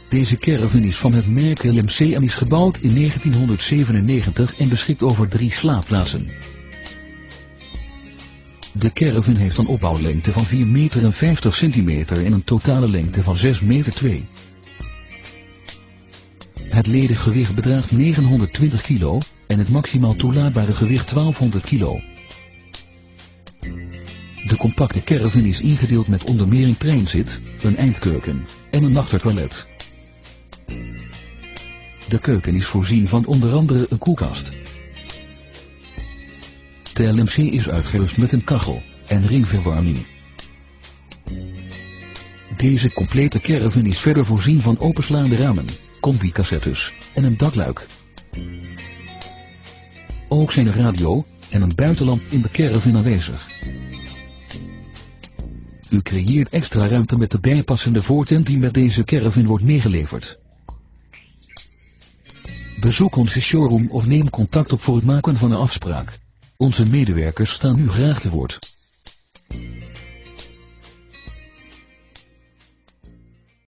Deze caravan is van het merk LMC en is gebouwd in 1997 en beschikt over 3 slaapplaatsen. De caravan heeft een opbouwlengte van 4,50 meter en een totale lengte van 6,2 meter. Het lediggewicht bedraagt 920 kilo en het maximaal toelaatbare gewicht 1200 kilo. De compacte caravan is ingedeeld met onder meer een treinzit, een eindkeuken en een achtertoilet. De keuken is voorzien van onder andere een koelkast. De LMC is uitgerust met een kachel en ringverwarming. Deze complete caravan is verder voorzien van openslaande ramen, combi-cassettes en een dakluik. Ook zijn een radio en een buitenlamp in de caravan aanwezig. U creëert extra ruimte met de bijpassende voortent die met deze caravan wordt meegeleverd. Bezoek onze showroom of neem contact op voor het maken van een afspraak. Onze medewerkers staan u graag te woord.